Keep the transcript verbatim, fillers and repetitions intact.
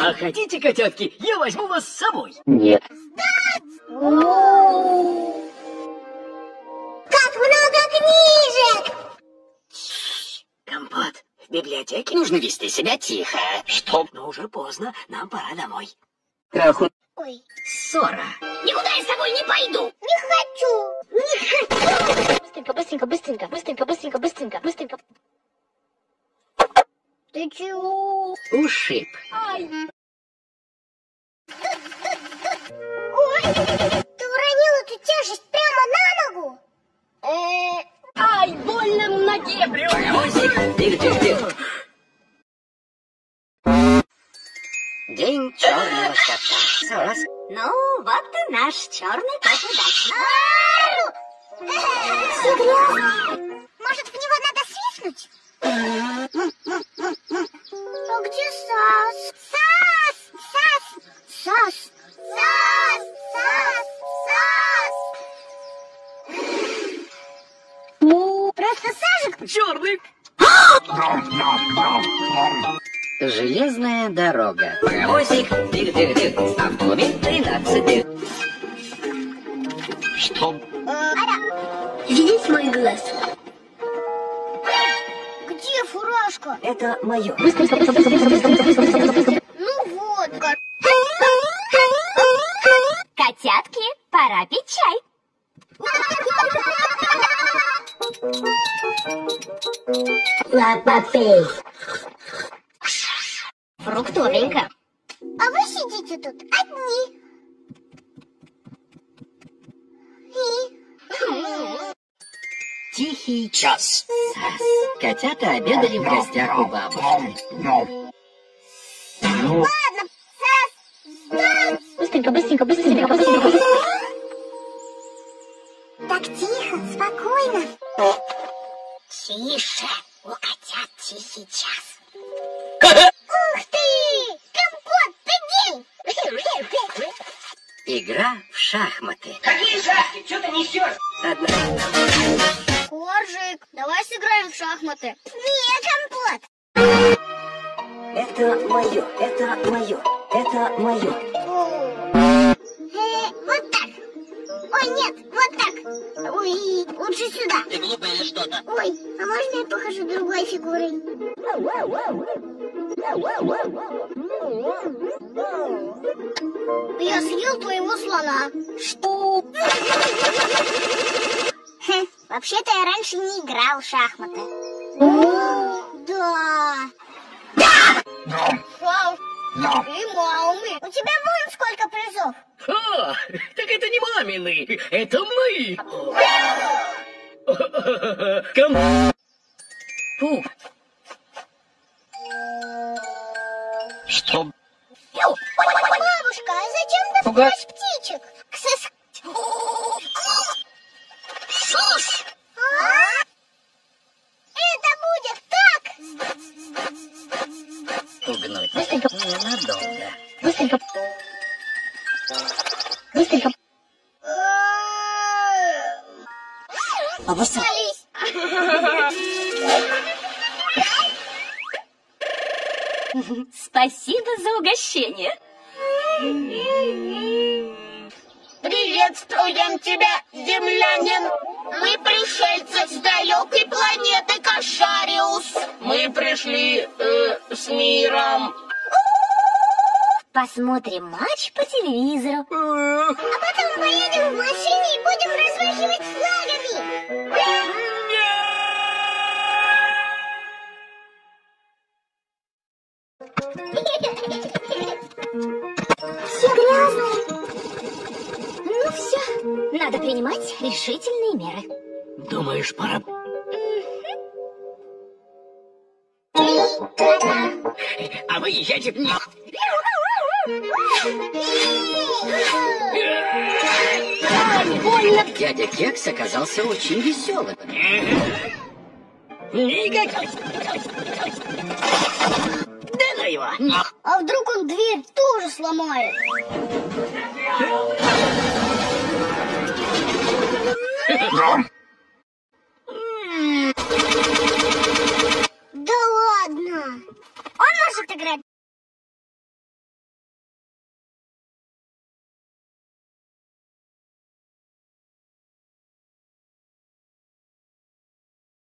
А хотите, котятки, я возьму вас с собой? Нет. Как много книжек! Компот, в библиотеке нужно вести себя тихо. Что? Но уже поздно, нам пора домой. Траху. Ой, Ссора. никуда я с тобой не пойду! Не хочу! Не хочу! Быстренько, быстренько, быстренько, быстренько, быстренько, быстренько, быстренько. Ты чего? Ушиб. Ай. Ой, ты уронил эту тяжесть прямо на ногу? Э, ай, больно в ноге. Паровозик, тых-тых-тых. День черного кота. Раз. Ну, вот и наш черный кот удачи. Все грязно. Может, в него надо свистнуть? А где Сас? Сас! Сас! Сас! Сас! Сас! Сас! Ну, просто Сажик. Черный. Железная дорога. Паровозик, тых-тых-тых. Автомобиль тринадцать. Что? Видеть мой глаз. Где фуражка? Это мое. Ну вот как. Котятки, пора пить чай. Ладно, пей. Фруктовенько. А вы сидите тут одни. И... Тихий час. Сас. Котята обедали в гостях у бабушки. Ладно, Сас, Сас. Быстренько, быстренько, быстренько, быстренько. Так тихо, спокойно. Тише, у котят тихий час. Ух ты! Компот, прыгай! Игра в шахматы. Какие шахты? Что ты несешь? Одна. Коржик, давай сыграем в шахматы. Не, Компот. Это мое, это мое, это мое. Э, вот так. Ой, нет, вот так. Ой, лучше сюда. Ты глупое что-то. Ой, а можно я похожу другой фигурой? Я съел твоего слона. Что? Хе, вообще-то я раньше не играл в шахматы. Да. Вау. И мамы. У тебя вон сколько призов. О, так это не мамины, это мы. Ком... Фу. Что? Бабушка, а зачем ты Пугать? пугаешь птичек? Ксыс. Шуш. А? Это будет так. Пугнуть. Быстренько. Ненадолго. Быстренько. Быстренько. Обосрались. Спасибо за угощение. Приветствуем тебя, землянин! Мы пришельцы с далекой планеты Кошариус. Мы пришли э, с миром. Посмотрим матч по телевизору. А потом поедем в машине и будем размахивать флагами. Все грязные. Ну все, надо принимать решительные меры. Думаешь, пора... А вы езжайте в них. Больно. Дядя Кекс оказался очень веселым. Никакой. Да ну его. А вдруг он дверь тоже сломает? Да ладно. Он может играть